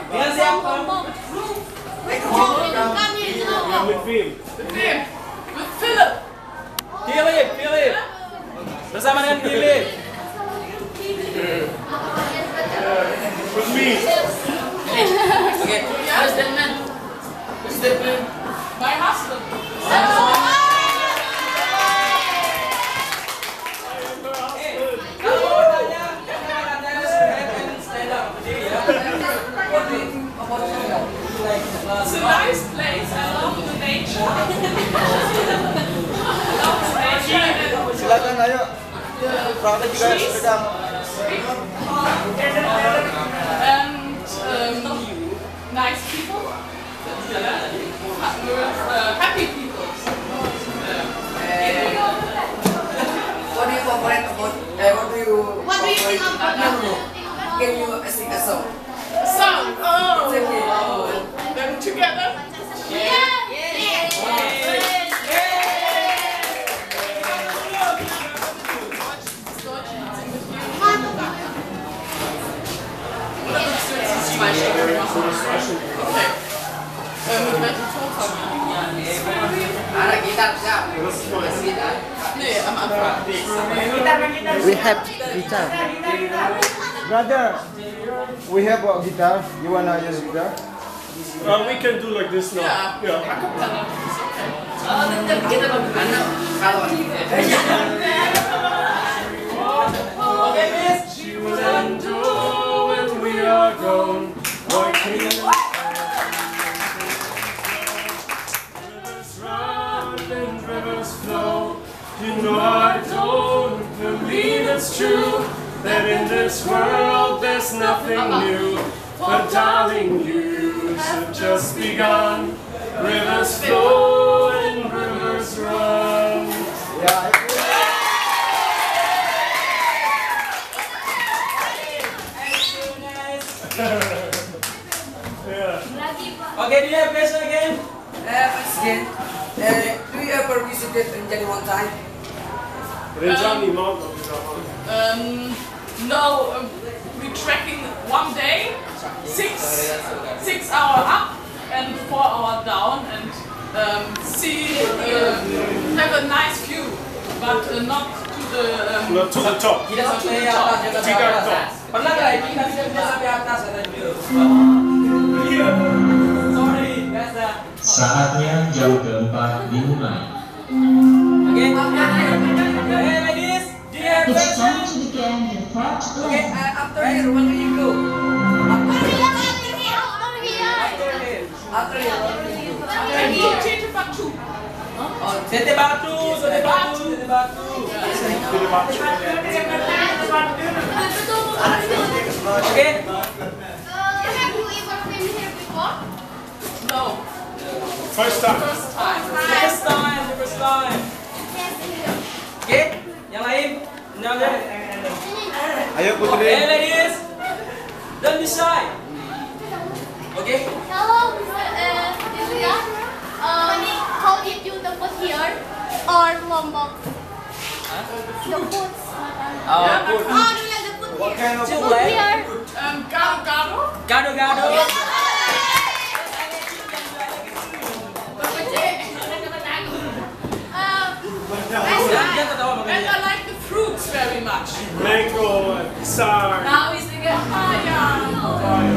Dengan siapa? With Phil. With Philip. Philip. Bersama dengan Philip. With me. Okay. Who's that man? Who's that man? My husband. Kalau mau tanya, Anda stand up berdiri ya. What do you think about Canada? It's a nice place. I love the nature. I love the nature. Silakan ayo. Praktek juga sedang. And nice people. Happy people. What do you favorite about? What do you think about? Can you sing a song? Song. Oh. It's okay. Then together. Mit welchem Ton fangen wir? Ada gitar siap. Gitar. Nee, am Anfang. We have guitar. Brother, we have a guitar. You wanna use guitar? We can do like this now. Yeah. Acapella. Tapi kita bagaimana kalau Okay, Miss. She will endure when we are gone. Why can't rivers run and rivers flow? You know I don't believe it's true that in this world there's nothing new. But darling, you have just begun. Rivers flow and rivers run. Yeah. Okay, do you have question again? once again, do you ever visited Rinjani one time? Rinjani Mountain. No, we're trekking one day, 6 hour up and 4 hour down, and see have a nice view, but not to the Not to the top. Tidak sampai atas, jangan sampai Tidak atas. top. Pernah nggak kita tidak sampai atas kata dia? Sorry, biasa. Saatnya jam keempat dimulai. Okay, ladies, do you have It's time question? to begin the part Okay, after here, where do you go? After here, where do you go? and go to Batu. Sete batu. Okay. Have you ever been here before? No, First time. first time. The first time. Okay, yang lain? Jangan. Ayo Okay, Putri. ladies, don't be shy. Okay. Hello, Tidak. How did you the food here or Lombok? The food. Food. Oh, do you have the food What here? kind of The food? food here. Gado-gado. Gado. Jangan ketawa And makanya. I like the fruits very much. Mango, sour. Now we sing it higher.